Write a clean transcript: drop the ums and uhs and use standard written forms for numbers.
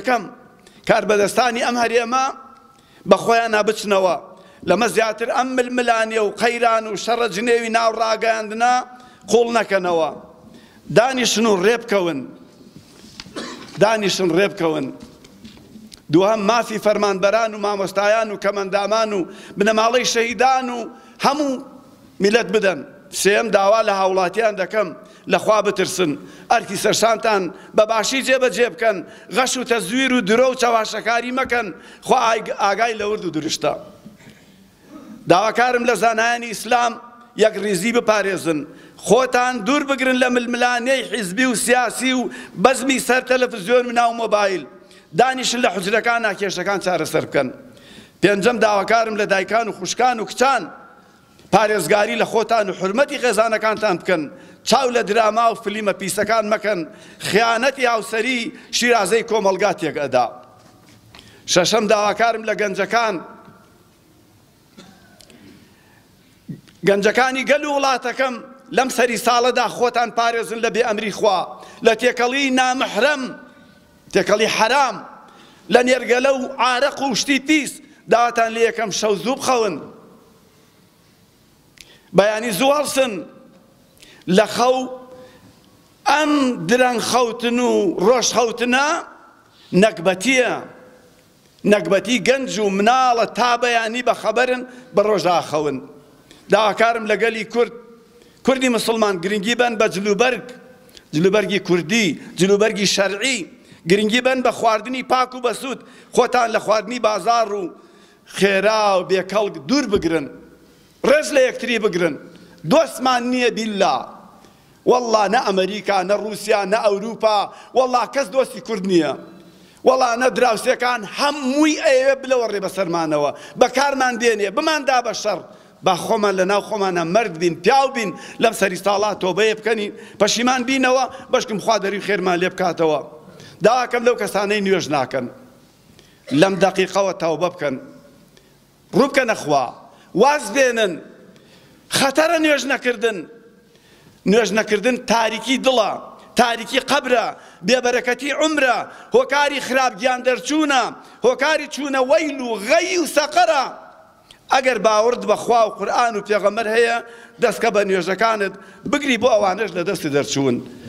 یەکەم کاربەدەستانی ئەم هەرێمە بە خۆیان نابچنەوە لەمە زیاتر ئەم ململانیە و قەیران و شەڕە جنێوی ناو ڕاگەیاندنە قوڵ نەکەنەوە. دانیشن و ڕێبکەون، دانیشن ڕێبکەون. دووهەم مافی فەرمانبەران و مامۆستایان و کەمەندامان و بنەماڵەی شەهیدان و هەموو میلەت بدەن. سێم داوا لە هاوڵاتیان دەکەم لەخوا بترسن، ئەرکی سەرشانتان بەباشی جێبەجێ بکەن، غەش و تەزویر و درۆ و چاواشەکاری مەکەن، خوا ئاگای لە ورد و درشتە. داواکارم لە زانایانی ئیسلام یەک ڕیزی بپارێزن، خۆتان دوور بگرن لە ململانەی حیزبی و سیاسی و بەزمی سەر تەلەڤیزیۆن و ناو مۆبایل، دانیشن لە حوجرەکان ناکێشەکان چارەسەر بکەن. پێنجەم داواکارم لە دایکان و خوشکان و کچان پارێزگاری لە خۆتان و حرمەتی خێزانەکانتان بکەن، چاو لە دراما و فلیمە پیسەکان مەکەن، خیانەتی هاوسەری شیرازەی کۆمەڵگا تێک ئەدا. شەشەم داواکارم لە گەنجەکانی گەل و وڵاتەکەم لەم سەری ساڵەدا خۆتان پارێزن لە بێئەمری خوا، لە تێکەڵی نامەحرەم، تێکەڵی حەرام، لە نێرگەلە و عارەق و شتی پیس داواتان لە یەکەم شەو زوو بخەون، بەیانی زوو هەڵسن لە خەو. ئەم درەنگ خەوتن و ڕۆژ خەوتنە نەکبەتیە، نەکبەتی گەنج و مناڵە تا بەیانی بەخەبەرن بە ڕۆژا خەون. داواکارم لە گەلی کوردی مسلمان گرنگی بن بە جلوبەرگی کوردی، جلوبەرگی شەرعی، گرنگی بن بە خواردنی پاک و بەسوود، خۆتان لە خواردنی بازار و خێرا و بێکەڵک دوور بگرن، ڕێز لە یەکتری بگرن. دۆستمان نییە بیللا، وەڵڵا نە ئەمەریکا نە رووسیا نە ئەوروپا، وەڵڵا کەس دۆستی کورد نییە، وەڵڵا نە دراوسەکان هەمووی ئەوێ بلەوە ڕێ بەسەرمانەوە بەکارمان دێنێ بماندا بە شەڕ، با خۆمان لە ناو خۆمانە مرد بین، پیاو بین، لەم سەری ساڵات تۆبەیە بکەنین، پەشیمان بینەوە، بەشکم خوا دەری خێرمان لێ بکاتەوە. داواکەم لەو کەسانەی نوێژ ناکەن لەم دەقیقەوە تەوبە بکەن، ڕوو بکەنە خوا، واز بێنن. خەتەرە نوێژ نەکردن، نوێژ نەکردن تاریکی دڵە، تاریکی قەبرە، بێبەرەکەتی عومرە، هۆکاری خراپ گیان دەرچوونە، هۆکاری چوونە وەیل و غەی و سەقەرە. ئەگەر باورد بە خوا و قورئان و پێغەمبەر هەیە، دەستکە بە نوێژەکانت بگری بۆ ئەوانەش لە دەستی دەرچوون.